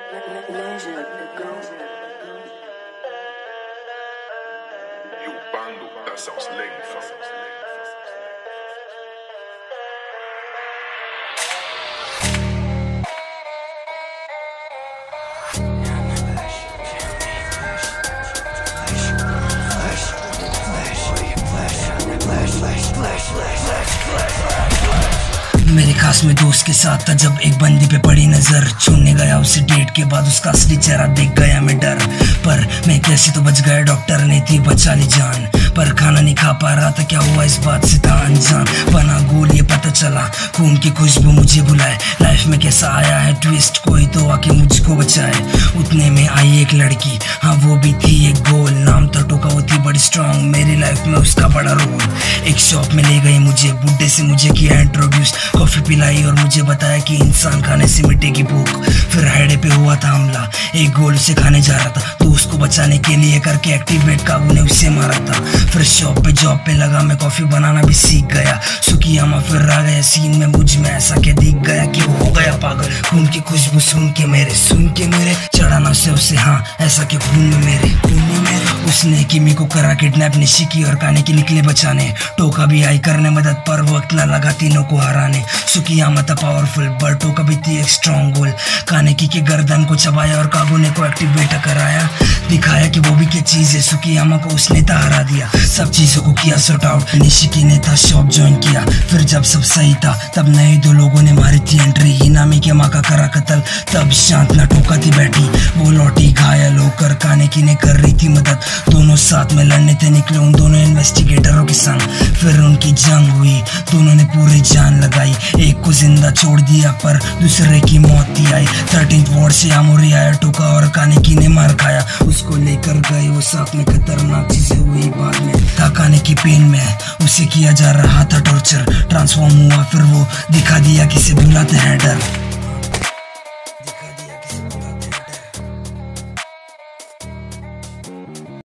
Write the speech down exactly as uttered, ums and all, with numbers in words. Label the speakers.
Speaker 1: Jo, bando, that sounds lengthy.
Speaker 2: मेरे खास में दोस्त के साथ था जब एक बंदी पे पड़ी नजर, छोड़ने गया उसे डेट के बाद उसका असली चेहरा देख गया मैं डर। पर मैं कैसे तो बच गया, डॉक्टर ने थी बचा ली जान, पर खाना नहीं खा पा रहा था, क्या हुआ इस बात से था अनजान। बना गोल ये पता चला, खून की खुशबू मुझे बुलाए, लाइफ में कैसा आया है ट्विस्ट, कोई तो आके मुझको बचाए। उतने में आई एक लड़की, हाँ वो भी थी एक गोल, नाम तो टोका, वो थी बड़ी स्ट्रांग, मेरी लाइफ में उसका बड़ा रोल। एक शॉप में ले गई मुझे, बुड्ढे से मुझे किया इंट्रोड्यूस, कॉफी पिलाई और मुझे बताया कि इंसान खाने से मिटेगी भूख। फिर हेडे पे हुआ था हमला, एक गोल उसे खाने जा रहा था, तो उसको बचाने के लिए करके एक्टिवेट काबू ने उसे मारा था। फिर शॉप पे जॉब पे लगा, मैं कॉफी बनाना भी सीख गया, सुकियामा फिर आ गया सीन में, मुझ में ऐसा क्या दिख गया कि वो हो गया पागल। खून की खुशबू सुन के मेरे सुन के मेरे चढ़ा ना से उसे, हाँ ऐसा क्या खून में मेरे खून में मेरे। उसने किमी को करा किडनैप, निशी की और काने की निकले बचाने, टोका भी आई करने मदद, पर वक्त ना लगा तीनों को हराने। सुकियामा था पावरफुल, बट टोका भी थी एक स्ट्रॉन्ग गोल, कानेकी के गर्दन को चबाया और कागुने को एक्टिवेट कराया, दिखाया कि वो भी क्या चीज है। सुकियामा को उसने था हरा दिया, सब चीजों को किया सॉर्ट आउट, निशिकी ने था शॉप ज्वाइन किया। फिर जब सब सही था तब नए दो लोगों ने मारी थी एंट्री, हिनामी के माँ का करा कत्ल, तब शांत ना टोका थी बैठी, वो लौटी घायल होकर, कानेकी ने कर रही थी मदद, दोनों साथ में लड़ने थे निकले उन दोनों इन्वेस्टिगेटरों के संग। फिर उनकी जंग हुई, दोनों ने पूरी जान लगाई, एक को जिंदा छोड़ दिया पर दूसरे की मौत थी आई। थर्टीन्थ वार्ड से आमोरी आया टोका और कानेकी ने मार खाया, उसको लेकर गए वो साथ में, खतरनाक चीजें हुई बाद में। था कानेकी पेन में, उसे किया जा रहा था टॉर्चर, ट्रांसफॉर्म हुआ फिर वो दिखा दिया किसे बुलाते हैं डर।